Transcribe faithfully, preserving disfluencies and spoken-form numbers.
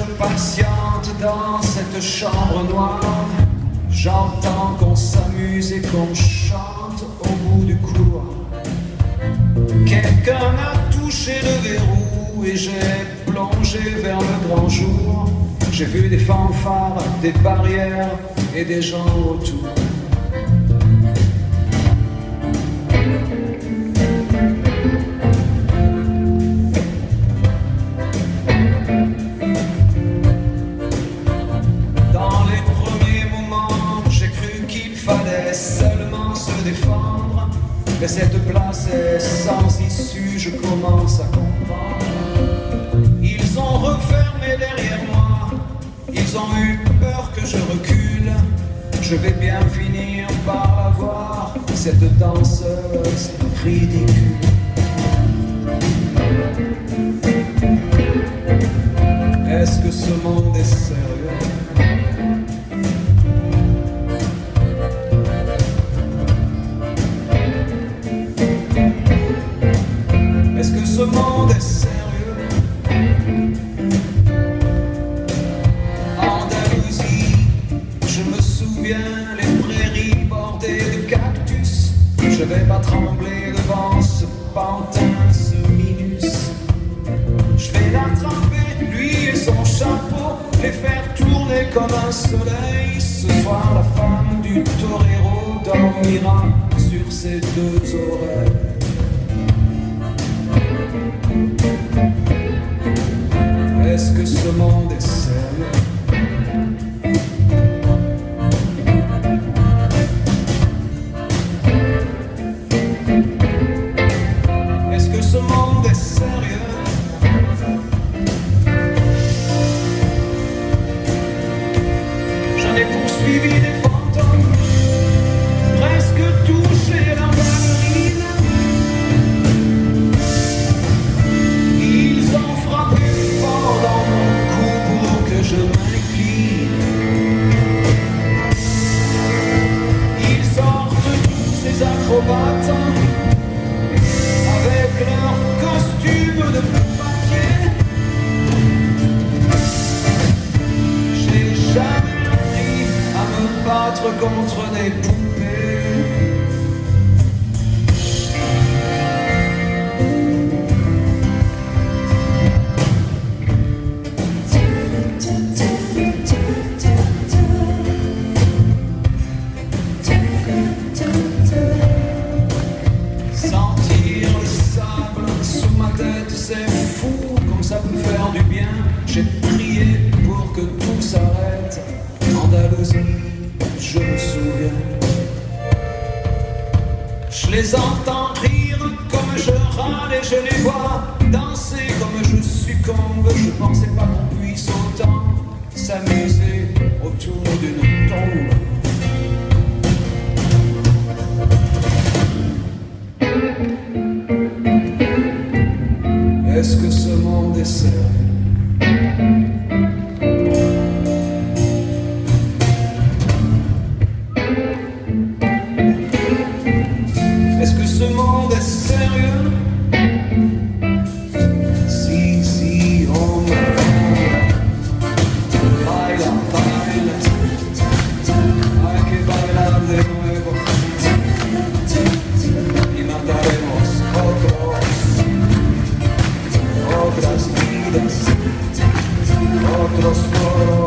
patiente dans cette chambre noire. J'entends qu'on s'amuse et qu'on chante au bout du couloir. Quelqu'un a touché le verrou et j'ai plongé vers le grand jour. J'ai vu des fanfares, des barrières et des gens autour. Dans les premiers moments, j'ai cru qu'il fallait seulement se défendre. Mais cette place est sans issue, je commence à comprendre. Ils ont refermé derrière moi, ils ont eu peur que je recule. Je vais bien finir par la voir, cette danseuse ridicule. Est-ce que ce monde est sérieux? Est-ce que ce monde est sérieux? Andalousie, je me souviens, les prairies bordées de cactus. Je vais pas trembler devant ce pantin, ce minus. Je vais l'attraper, lui et son chapeau, les faire tourner comme un soleil. Ce soir, la femme du torero dormira sur ses deux oreilles. Est-ce que ce monde est sérieux? Est-ce que ce monde est sérieux? J'en ai poursuivi des fantômes, presque touché la ballerine. Ils ont frappé fort dans mon cou pour que je m'incline. Ils sortent tous ces acrobates avec leurs costumes de papier. J'ai jamais appris à me battre contre des poupées. Sentir le sable sous ma tête, c'est fou comme ça peut faire du bien. J'ai prié pour que tout s'arrête. Andalousie, je me souviens. Je les entends rire comme je râle et je les vois danser comme je succombe. Je pensais pas qu'on puisse autant s'amuser autour d'une tombe. Est-ce que ce monde est sérieux? Est-ce que ce monde est sérieux? Si, si, on me baila, baila, hay que bailar de nuevo y mataremos otros, otras vidas, otros toros.